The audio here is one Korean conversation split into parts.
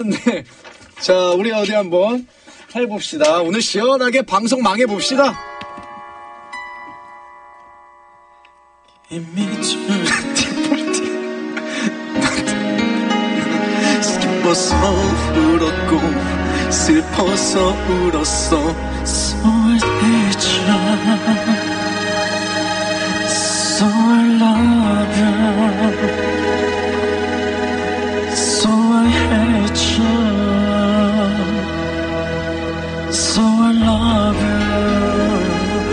했는데 자 우리 어디 한번 해봅시다. 오늘 시원하게 방송 망해봅시다. 슬퍼서 울었고 슬퍼서 울었어 So I love you So I hate you So I love you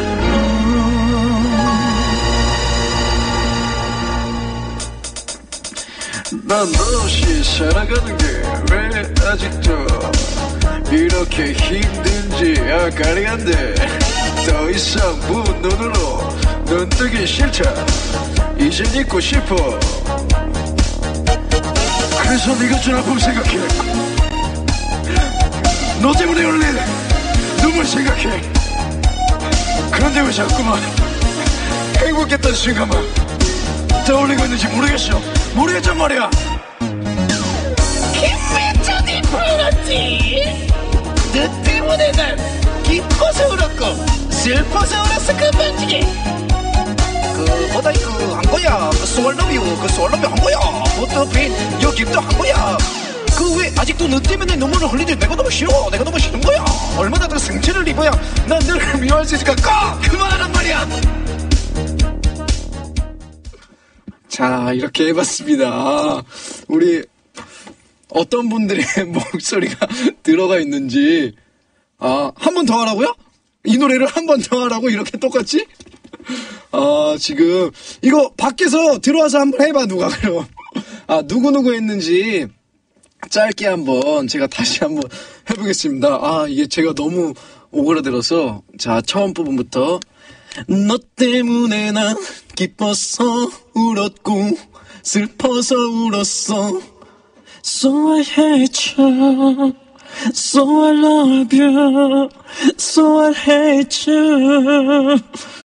난 없이 살아가는 게 왜 아직도 이렇게 힘든지 알까리 한데 더 이상 부은 눈으로 눈 뜨기 싫다 이젠 잊고 싶어 그래서 네가 준 아픔 생각해 너 때문에 흘린 눈물 생각해 그런데 왜 자꾸만 행복했던 순간만 떠올리고 있는지 모르겠단 말이야 김민철이 불렀지 너 때문에 난 기뻐서 울었고 슬퍼서 울었어 그 반지기 뭐다 이거 한 거야 소울러뷰 한 거야 어차피 여기도 한 거야 그 왜 아직도 너 때문에 눈물을 흘리지 내가 너무 싫어 내가 너무 싫은 거야 얼마나 더 상처를 입어야 난 너를 미워할 수 있을까 그만하란 말이야 자 이렇게 해봤습니다. 우리 어떤 분들의 목소리가 들어가 있는지 한 번 더 하라고요? 이 노래를 한 번 더 하라고 이렇게 똑같이? 지금 이거 밖에서 들어와서 한번 해봐 누가 그럼 누구 했는지 짧게 한번 제가 다시 한번 해보겠습니다. 이게 제가 너무 오그라들어서 자 처음 부분부터 너 때문에 난 기뻐서 울었고 슬퍼서 울었어 So I hate you So I love you So I hate you